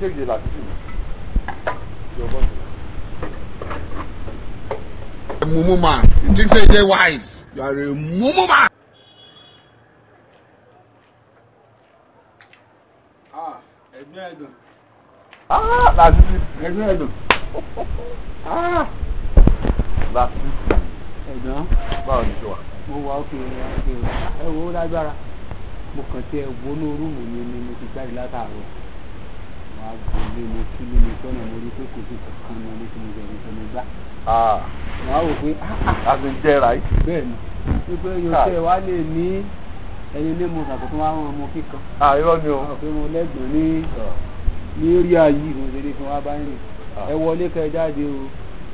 take the last your body. Mumu man, you think say they wise? You are a mumu man. That's it. That's it. Báwo ni ṣe wà? Mo wà ókè ẹ wo lágbára. Mo kàn tí ẹ wo ní orúmù ni mo ti jáde látàárọ̀. Wà á gbòlé mo kí lé mi tọ́nà mo rí pé kò sí kankan ní ọdún tí mo jẹ́ nítorí mo gbá. Wà á wò pé as in jẹ́ ra yìí. Bẹ́ẹ̀ni, wípé yóò tẹ̀ wá lè ní ẹni ní mo ṣàkóso máa ń ran ọmọ kíkan. Irọ́ ni o. Àwọn pé mo lẹ́gbọ̀n ní eré ayé mo ṣe lè fún wa báyìí. Ẹ wọlé kẹ jáde o.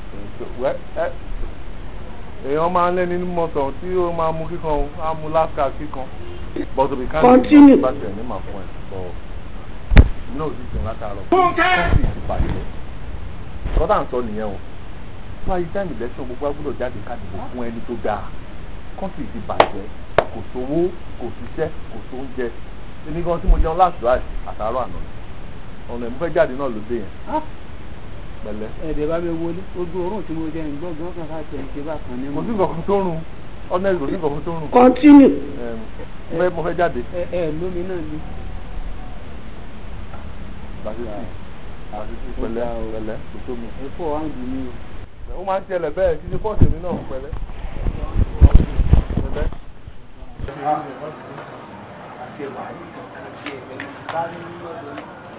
Èèyàn máa ń lẹ́ni ní mọ́tò tí ó máa mú kíkan o, á mú láṣà kíkan. But we can't continue. Bá tẹ̀ ní màá fún ẹ. Inú òsì tẹ̀ látàárọ̀. Kọ́ńtì ti bàjẹ́. Kọ́ńtà ń sọ nìyẹn o. Fún ayé táìmù lẹ́sìn gbogbo agbọ́dọ̀ jáde káàdìbò fún ẹni tó dáa. Kọ́ńtì ti bàjẹ́. Kò sówó, kò síṣẹ́, kò sóúnjẹ. Èmi gan tí mo jẹun láti ráì àtàárọ̀ àná. Ọ̀nà ìmú fẹ́ jáde náà ló dé yẹn. Pẹ̀lẹ́. Ẹ̀dẹ̀ bá mi wọlé ojú oorun tí mo jẹ ìgbọ́gbọ́n kan ká tẹ̀ ṣe bá kan ní mo. Kò sí nǹkan tó rùn. Honest, kò sí nǹkan tó rùn. Continue. Mo fẹ́ jáde. Lómi náà ni. Pẹ̀lẹ́ pẹ̀lẹ́ kò tó mi. Ẹ̀fọ́ wa ń dùn mí o. Ó máa ń ṣẹlẹ̀ bẹ́ẹ̀ kí ṣe pọ́ọ̀sì mi náà pẹ̀lẹ́. Pẹ̀lẹ́. Àti ẹ̀wà yìí kankan ṣe ẹ̀fẹ̀ bá ní ọ̀dọ́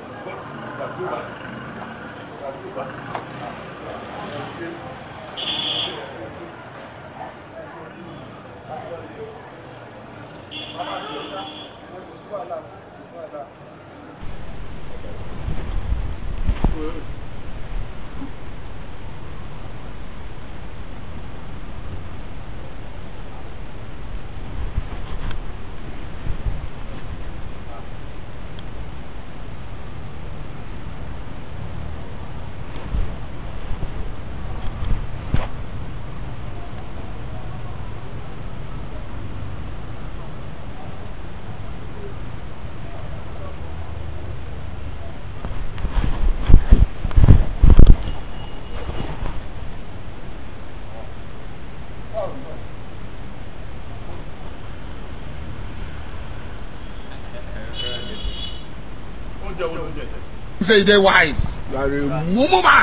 Say they wise. You are a mumu man.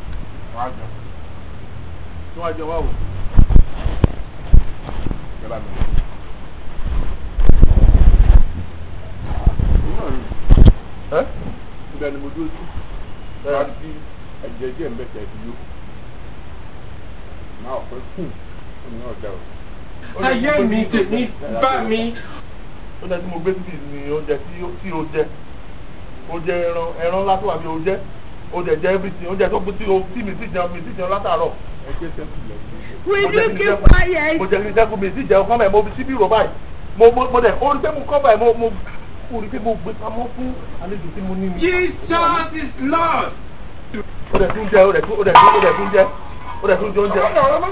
Ayé mi tèmi bá mi. Ó jẹ́ tí mo gbé síbi ní oúnjẹ tí ó jẹ́. Ó jẹ ẹran ńlá tó wà bí ó jẹ everything ó jẹ tó kú tí mi sì jẹun látàárọ̀. Will you keep quiet? Mo jẹ kí n sẹ́kù mi sì jẹun kọ́ báyìí mo fi síbí rò báyìí mo dẹ̀ ó rí pé mo kọ́ báyìí mo rí pé mo gbé pamọ́ fún àlejò tí mo ní. Jesus is Lord. Ó dẹ̀ tún jẹ ó dẹ̀ tún jẹ oúnjẹ ó dẹ̀ tún jẹ oúnjẹ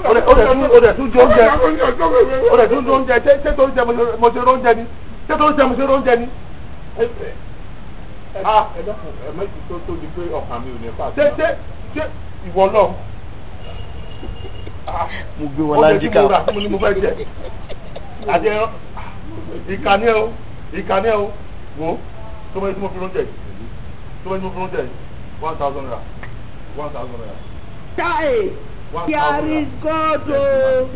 ṣé tó ń jẹ mo ṣe róúnjẹ ni ṣé tó ń jẹ mo ṣe róúnjẹ ni. Ẹ̀mẹ́jì tó tóbi pé ọkàn mi ò ní fà. Ṣé ìwọ náà. Mo gbé wọn lájíkà. Mo ní mo fẹ́ jẹ. Àti ẹran. Ìkànnì ẹ̀ o. Wo tó mẹ́rin tí mo fi lóúnjẹ yìí. 1,000 naira. 1,000 naira. Die. There is God o.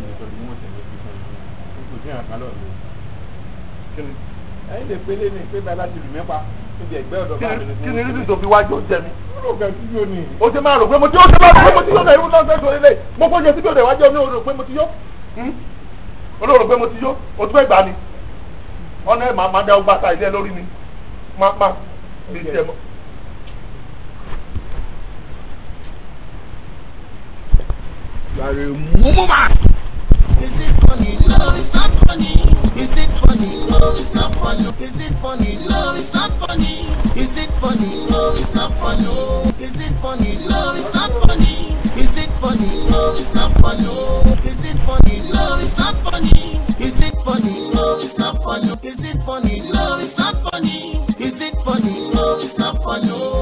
Ẹ̀yin lè pélé ní pé bá láti lù mẹ́pa. Kí ni rídì tó fi wájú oúnjẹ mi? Ó ṣe máa rò pé mo ti yó náà irú náà fẹ́ sọ ilé. Mo kó jẹ síbi òde wájú omi ò rò pé mo ti yó. Olóòrò pé mo ti yó. O tún fẹ́ gbà ni. Ọ̀nà ẹ̀ máa dá ọgbà ta ilé lórí mi. Má mi tiẹ̀ mọ́. You are a mumu man. Is it funny? No, it's not funny. Is it funny? No, it's not funny. Is it funny? No, it's not funny. Is it funny? No, it's not funny. Is it funny? No, it's not funny. Is it funny? No, it's not funny. Is it funny? No, it's not funny. Is it funny? No, it's not funny. Is it funny? No, it's not funny. Is it funny? No, it's not funny.